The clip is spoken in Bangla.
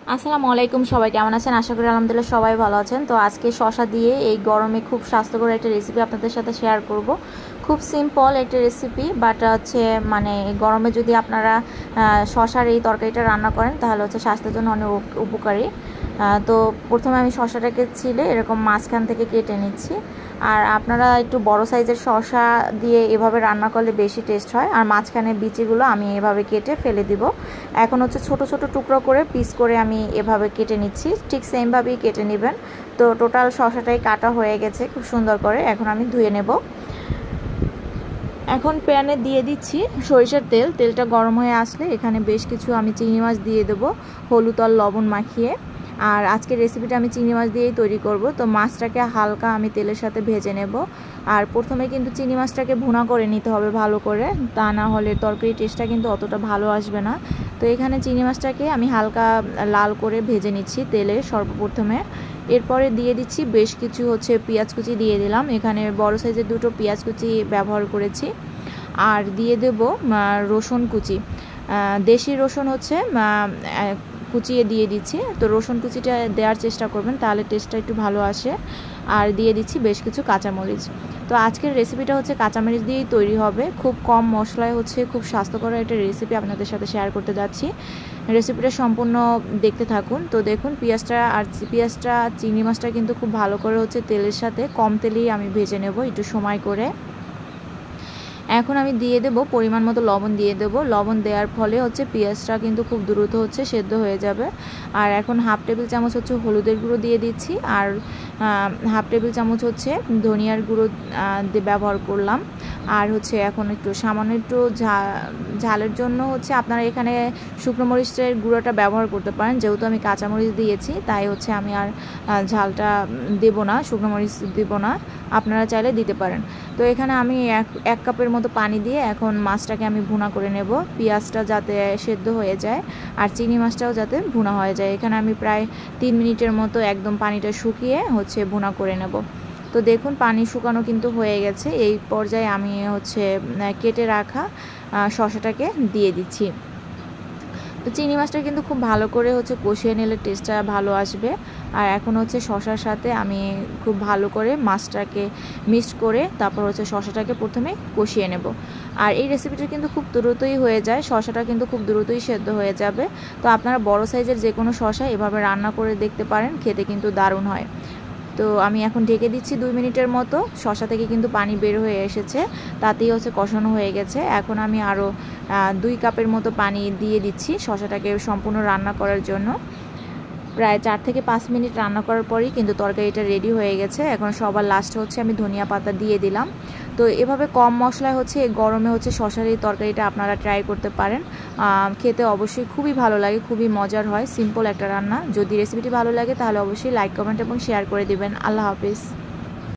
আসসালামু আলাইকুম, সবাই কেমন আছেন? আশা করি আলহামদুলিল্লাহ সবাই ভালো আছেন। তো আজকে শসা দিয়ে এই গরমে খুব স্বাস্থ্যকর একটা রেসিপি আপনাদের সাথে শেয়ার করব। খুব সিম্পল একটা রেসিপি, বাট হচ্ছে মানে গরমে যদি আপনারা শসার এই তরকারিটা রান্না করেন তাহলে হচ্ছে স্বাস্থ্যের জন্য অনেক উপকারী। তো প্রথমে আমি শসাটাকে ছিলে এরকম মাঝখান থেকে কেটে নিচ্ছি। আর আপনারা একটু বড় সাইজের শসা দিয়ে এভাবে রান্না করলে বেশি টেস্ট হয়। আর মাঝখানে বিচিগুলো আমি এভাবে কেটে ফেলে দিব। এখন হচ্ছে ছোট ছোট টুকরো করে পিস করে আমি এভাবে কেটে নিচ্ছি, ঠিক সেমভাবেই কেটে নেবেন। তো টোটাল শসাটাই কাটা হয়ে গেছে খুব সুন্দর করে। এখন আমি ধুয়ে নেব। এখন প্যানে দিয়ে দিচ্ছি সরিষার তেল। তেলটা গরম হয়ে আসলে এখানে বেশ কিছু আমি চিংড়ি মাছ দিয়ে দেবো, হলুদ আর লবণ মাখিয়ে। আর আজকের রেসিপিটা আমি চিংড়ি মাছ দিয়েই তৈরি করব। তো মাছটাকে হালকা আমি তেলের সাথে ভেজে নেব। আর প্রথমে কিন্তু চিংড়ি মাছটাকে ভুনা করে নিতে হবে ভালো করে, তা না হলে তরকারির টেস্টটা কিন্তু অতটা ভালো আসবে না। তো এখানে চিংড়ি মাছটাকে আমি হালকা লাল করে ভেজে নিচ্ছি তেলে সর্বপ্রথমে। এরপরে দিয়ে দিচ্ছি বেশ কিছু হচ্ছে পেঁয়াজ কুচি দিয়ে দিলাম। এখানে বড় সাইজের দুটো পেঁয়াজ কুচি ব্যবহার করেছি। আর দিয়ে দেব রসুন কুচি, দেশি রসুন হচ্ছে কুচিয়ে দিয়ে দিচ্ছি। তো রসুন কুচিটা দেওয়ার চেষ্টা করবেন, তাহলে টেস্টটা একটু ভালো আসে। আর দিয়ে দিচ্ছি বেশ কিছু কাঁচামরিচ। তো আজকের রেসিপিটা হচ্ছে কাঁচামরিচ দিয়েই তৈরি হবে। খুব কম মশলায় হচ্ছে খুব স্বাস্থ্যকর একটা রেসিপি আপনাদের সাথে শেয়ার করতে যাচ্ছি। রেসিপিটা সম্পূর্ণ দেখতে থাকুন। তো দেখুন পেঁয়াজটা চিংড়ি মাছটা কিন্তু খুব ভালো করে হচ্ছে তেলের সাথে কম তেলেই আমি ভেজে নেব একটু সময় করে। এখন আমি দিয়ে দেব পরিমাণ মতো লবণ দিয়ে দেব। লবণ দেওয়ার ফলে হচ্ছে পেঁয়াজটা কিন্তু খুব দ্রুত হচ্ছে সেদ্ধ হয়ে যাবে। আর এখন হাফ টেবিল চামচ হচ্ছে হলুদের গুঁড়ো দিয়ে দিচ্ছি। আর হাফ টেবিল চামচ হচ্ছে ধনিয়ার গুঁড়ো ব্যবহার করলাম। আর হচ্ছে এখন একটু সামান্য একটু ঝালের জন্য হচ্ছে আপনারা এখানে শুকনো মরিচের গুঁড়োটা ব্যবহার করতে পারেন। যেহেতু আমি কাঁচামরিচ দিয়েছি তাই হচ্ছে আমি আর ঝালটা দেব না, শুকনো মরিচ দেব না, আপনারা চাইলে দিতে পারেন। তো এখানে আমি এক কাপের মতো পানি দিয়ে এখন মাছটাকে আমি ভুনা করে নেব, পেঁয়াজটা যাতে সেদ্ধ হয়ে যায় আর চিংড়ি মাছটাও যাতে ভুনা হয়ে যায়। এখানে আমি প্রায় 3 মিনিটের মতো একদম পানিটা শুকিয়ে হচ্ছে ভুনা করে নেব। তো দেখুন পানি শুকানো কিন্তু হয়ে গেছে। এই পর্যায়ে আমি হচ্ছে কেটে রাখা শসাটাকে দিয়ে দিচ্ছি। তো চিংড়ি মাছটা কিন্তু খুব ভালো করে হচ্ছে কষিয়ে নিলে টেস্টটা ভালো আসবে। আর এখন হচ্ছে শসার সাথে আমি খুব ভালো করে মাছটাকে মিক্সড করে তারপর হচ্ছে শসাটাকে প্রথমে কষিয়ে নেব। আর এই রেসিপিটা কিন্তু খুব দ্রুতই হয়ে যায়, শসাটা কিন্তু খুব দ্রুতই সেদ্ধ হয়ে যাবে। তো আপনারা বড় সাইজের যে কোনো শসা এভাবে রান্না করে দেখতে পারেন, খেতে কিন্তু দারুণ হয়। তো আমি এখন ঢেকে দিচ্ছি 2 মিনিটের মতো। শসা থেকে কিন্তু পানি বের হয়ে এসেছে, তাতেই হচ্ছে কষানো হয়ে গেছে। এখন আমি আরও 2 কাপের মতো পানি দিয়ে দিচ্ছি শসাটাকে সম্পূর্ণ রান্না করার জন্য। প্রায় 4 থেকে 5 মিনিট রান্না করার পরই কিন্তু তরকারিটা রেডি হয়ে গেছে। এখন সবার লাস্টে হচ্ছে আমি ধনিয়া পাতা দিয়ে দিলাম। তো এভাবে কম মশলায় হচ্ছে গরমে হচ্ছে শসার এই তরকারিটা আপনারা ট্রাই করতে পারেন। খেতে অবশ্যই খুবই ভালো লাগে, খুবই মজার হয়। সিম্পল একটা রান্না। যদি রেসিপিটি ভালো লাগে তাহলে অবশ্যই লাইক, কমেন্ট এবং শেয়ার করে দিবেন। আল্লাহ হাফিজ।